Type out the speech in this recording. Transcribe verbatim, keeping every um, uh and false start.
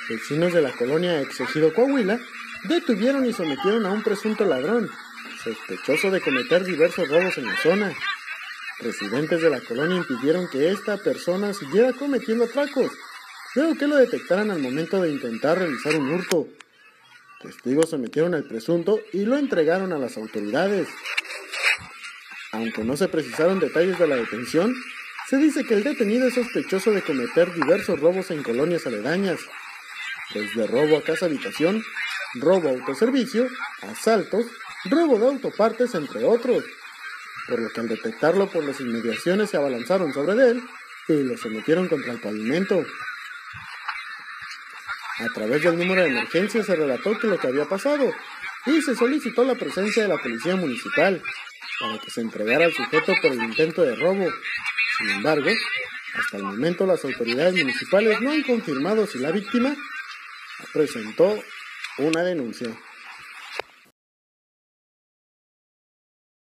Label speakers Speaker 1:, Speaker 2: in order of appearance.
Speaker 1: Vecinos de la colonia Exegido Coahuila detuvieron y sometieron a un presunto ladrón, sospechoso de cometer diversos robos en la zona. Residentes de la colonia impidieron que esta persona siguiera cometiendo atracos, luego que lo detectaran al momento de intentar realizar un hurto. Testigos sometieron al presunto y lo entregaron a las autoridades. Aunque no se precisaron detalles de la detención, se dice que el detenido es sospechoso de cometer diversos robos en colonias aledañas, desde robo a casa-habitación, robo a autoservicio, asaltos, robo de autopartes, entre otros, por lo que al detectarlo por las inmediaciones se abalanzaron sobre él y lo sometieron contra el pavimento. A través del número de emergencia se relató que lo que había pasado y se solicitó la presencia de la policía municipal para que se entregara al sujeto por el intento de robo. Sin embargo, hasta el momento las autoridades municipales no han confirmado si la víctima presentó una denuncia.